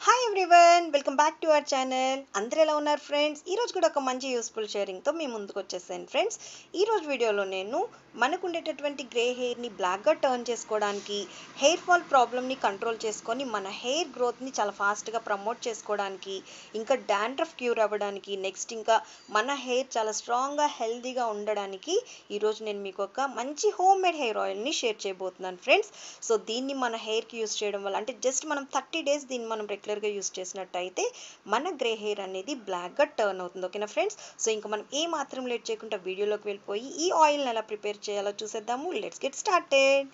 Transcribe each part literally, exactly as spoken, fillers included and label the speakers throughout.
Speaker 1: Hi everyone, welcome back to our channel. అందరూ ఎలా ఉన్నారు ఫ్రెండ్స్? ఈరోజు కూడా ఒక మంచి యూస్ఫుల్ షేరింగ్తో మీ ముందుకు వచ్చేసాను ఫ్రెండ్స్. ఈరోజు వీడియోలో నేను మనకు ఉండేటటువంటి గ్రే హెయిర్ని బ్లాక్గా టర్న్ చేసుకోవడానికి, హెయిర్ ఫాల్ ప్రాబ్లమ్ని కంట్రోల్ చేసుకొని మన హెయిర్ గ్రోత్ని చాలా ఫాస్ట్గా ప్రమోట్ చేసుకోవడానికి, ఇంకా డాండ్రఫ్ క్యూర్ అవ్వడానికి, నెక్స్ట్ ఇంకా మన హెయిర్ చాలా స్ట్రాంగ్గా హెల్తీగా ఉండడానికి ఈరోజు నేను మీకు ఒక మంచి హోమ్ మేడ్ హెయిర్ ఆయిల్ని షేర్ చేయబోతున్నాను ఫ్రెండ్స్. సో దీన్ని మన హెయిర్కి యూస్ చేయడం వల్ల, అంటే జస్ట్ మనం థర్టీ డేస్ దీన్ని మనం రెగ్యులర్గా యూస్ చేసినట్టయితే మన గ్రే హెయిర్ అనేది బ్లాక్గా టర్న్ అవుతుంది. ఓకేనా ఫ్రెండ్స్? సో ఇంకా మనం ఏ మాత్రం లేట్ చేయకుండా వీడియోలోకి వెళ్ళిపోయి ఈ ఆయిల్ని ఎలా ప్రిపేర్ చేయాలో చూసేద్దాము. Let's get started.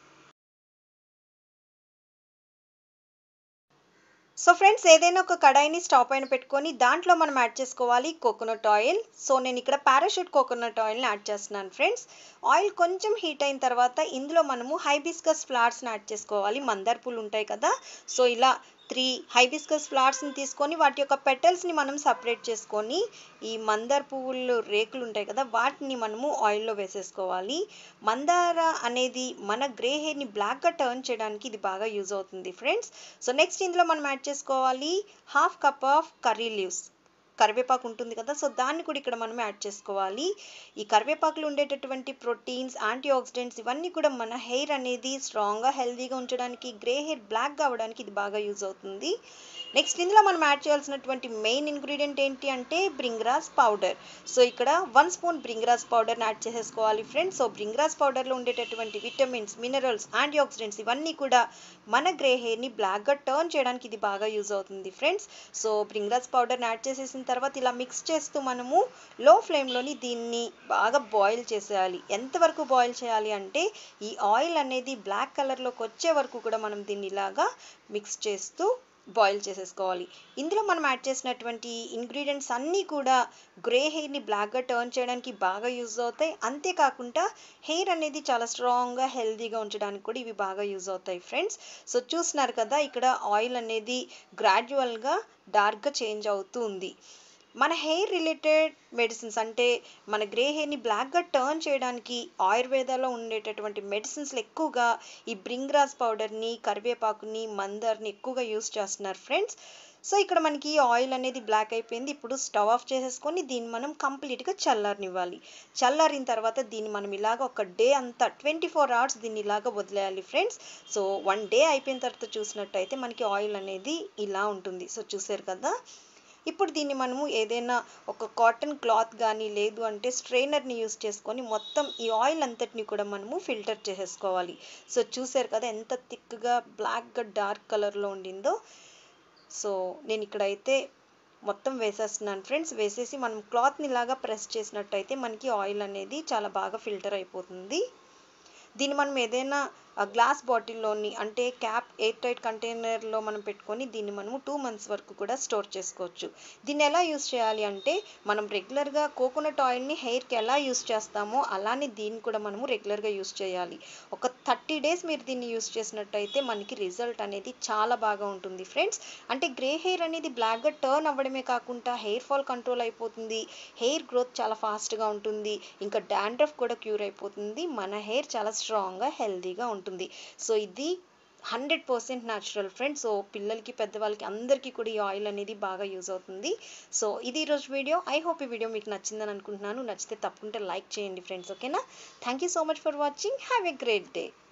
Speaker 1: So friends, ఏదైనా ఒక కడాయిని స్టవ్ పైన పెట్టుకొని దాంట్లో మనం యాడ్ చేసుకోవాలి కోకోనట్ ఆయిల్. సో నేను ఇక్కడ పారాషూట్ కోకోనట్ ఆయిల్ని యాడ్ చేస్తున్నాను ఫ్రెండ్స్. ఆయిల్ కొంచెం హీట్ అయిన తర్వాత ఇందులో మనము హైబిస్కస్ ఫ్లవర్స్ని యాడ్ చేసుకోవాలి. మందార పూలు ఉంటాయి కదా, సో ఇలా త్రీ హైబిస్కస్ ఫ్లవర్స్ని తీసుకొని వాటి యొక్క పెటల్స్ని మనం సపరేట్ చేసుకొని ఈ మందార పువ్వులు రేకులు ఉంటాయి కదా, వాటిని మనము ఆయిల్లో వేసేసుకోవాలి. మందార అనేది మన గ్రే హెయిర్ని బ్లాక్గా టర్న్ చేయడానికి ఇది బాగా యూజ్ అవుతుంది ఫ్రెండ్స్. సో నెక్స్ట్ ఇందులో మనం యాడ్ చేసుకోవాలి half cup of curry leaves. కరివేపాకు ఉంటుంది కదా, సో దాన్ని కూడా ఇక్కడ మనం యాడ్ చేసుకోవాలి. ఈ కరివేపాకులో ఉండేటటువంటి ప్రోటీన్స్, యాంటీ ఆక్సిడెంట్స్ ఇవన్నీ కూడా మన హెయిర్ అనేది స్ట్రాంగ్గా హెల్తీగా ఉంచడానికి, గ్రే హెయిర్ బ్లాక్గా అవ్వడానికి ఇది బాగా యూజ్ అవుతుంది. నెక్స్ట్ ఇందులో మనం యాడ్ చేయాల్సినటువంటి మెయిన్ ఇంగ్రీడియంట్ ఏంటి అంటే బ్రింగ్రాస్ పౌడర్. సో ఇక్కడ వన్ స్పూన్ బ్రింగ్రాస్ పౌడర్ని యాడ్ చేసేసుకోవాలి ఫ్రెండ్స్. సో బ్రింగ్రాస్ పౌడర్లో ఉండేటటువంటి విటమిన్స్, మినరల్స్, యాంటీ ఆక్సిడెంట్స్ ఇవన్నీ కూడా మన గ్రే హెయిర్ని బ్లాక్గా టర్న్ చేయడానికి ఇది బాగా యూజ్ అవుతుంది ఫ్రెండ్స్. సో బ్రింగ్రాస్ పౌడర్ని యాడ్ చేసేసిన తర్వాత ఇలా మిక్స్ చేస్తూ మనము లో ఫ్లేమ్లోని దీన్ని బాగా బాయిల్ చేసేయాలి. ఎంతవరకు బాయిల్ చేయాలి అంటే ఈ ఆయిల్ అనేది బ్లాక్ కలర్లోకి వచ్చే వరకు కూడా మనం దీన్ని ఇలాగా మిక్స్ చేస్తూ బాయిల్ చేసేసుకోవాలి. ఇందులో మనం యాడ్ చేసినటువంటి ఇంగ్రీడియంట్స్ అన్నీ కూడా గ్రే హెయిర్ని బ్లాక్గా టర్న్ చేయడానికి బాగా యూజ్ అవుతాయి. అంతేకాకుండా హెయిర్ అనేది చాలా స్ట్రాంగ్గా హెల్తీగా ఉంచడానికి కూడా ఇవి బాగా యూజ్ అవుతాయి ఫ్రెండ్స్. సో చూస్తున్నారు కదా, ఇక్కడ ఆయిల్ అనేది గ్రాడ్యువల్గా డార్క్గా చేంజ్ అవుతూ ఉంది. మన హెయిర్ రిలేటెడ్ మెడిసిన్స్, అంటే మన గ్రే హెయిర్ని బ్లాక్గా టర్న్ చేయడానికి ఆయుర్వేదాలో ఉండేటటువంటి మెడిసిన్స్లో ఎక్కువగా ఈ బ్రింగ్రాస్ పౌడర్ని, కరివేపాకుని, మందార్ని ఎక్కువగా యూస్ చేస్తున్నారు ఫ్రెండ్స్. సో ఇక్కడ మనకి ఆయిల్ అనేది బ్లాక్ అయిపోయింది. ఇప్పుడు స్టవ్ ఆఫ్ చేసేసుకొని దీన్ని మనం కంప్లీట్గా చల్లారనివ్వాలి. చల్లారిన తర్వాత దీన్ని మనం ఇలాగ ఒక డే అంతా ట్వంటీ ఫోర్ అవర్స్ దీన్ని ఇలాగ వదిలేయాలి ఫ్రెండ్స్. సో వన్ డే అయిపోయిన తర్వాత చూసినట్టయితే మనకి ఆయిల్ అనేది ఇలా ఉంటుంది. సో చూసారు కదా, ఇప్పుడు దీన్ని మనము ఏదైనా ఒక కాటన్ క్లాత్ కానీ లేదు అంటే స్ట్రైనర్ని యూస్ చేసుకొని మొత్తం ఈ ఆయిల్ అంతటిని కూడా మనము ఫిల్టర్ చేసేసుకోవాలి. సో చూసారు కదా ఎంత థిక్గా బ్లాక్గా డార్క్ కలర్లో ఉండిందో. సో నేను ఇక్కడైతే మొత్తం వేసేస్తున్నాను ఫ్రెండ్స్. వేసేసి మనం క్లాత్ని ఇలాగా ప్రెస్ చేసినట్టయితే మనకి ఆయిల్ అనేది చాలా బాగా ఫిల్టర్ అయిపోతుంది. దీన్ని మనం ఏదైనా గ్లాస్ బాటిల్లోని, అంటే క్యాప్ ఎయిర్ టైట్ కంటైనర్లో మనం పెట్టుకొని దీన్ని మనము టూ మంత్స్ వరకు కూడా స్టోర్ చేసుకోవచ్చు. దీన్ని ఎలా యూస్ చేయాలి అంటే మనం రెగ్యులర్గా కోకోనట్ ఆయిల్ని హెయిర్కి ఎలా యూస్ చేస్తామో అలానే దీన్ని కూడా మనము రెగ్యులర్గా యూస్ చేయాలి. ఒక థర్టీ డేస్ మీరు దీన్ని యూస్ చేసినట్టయితే మనకి రిజల్ట్ అనేది చాలా బాగా ఉంటుంది ఫ్రెండ్స్. అంటే గ్రే హెయిర్ అనేది బ్లాక్గా టర్న్ అవ్వడమే కాకుండా హెయిర్ ఫాల్ కంట్రోల్ అయిపోతుంది, హెయిర్ గ్రోత్ చాలా ఫాస్ట్గా ఉంటుంది, ఇంకా డాండ్రఫ్ కూడా క్యూర్ అయిపోతుంది, మన హెయిర్ చాలా స్ట్రాంగ్గా హెల్తీగా ఉంటుంది. సో ఇది hundred percent natural friends. So పిల్లలకి, పెద్దవాళ్ళకి అందరికీ కూడా ఈ ఆయిల్ అనేది బాగా యూజ్ అవుతుంది. సో ఇది ఈరోజు వీడియో. ఐ హోప్ ఈ వీడియో మీకు నచ్చిందని అనుకుంటున్నాను. నచ్చితే తప్పకుండా లైక్ చేయండి ఫ్రెండ్స్. ఓకేనా? Thank you so much for watching. Have a great day.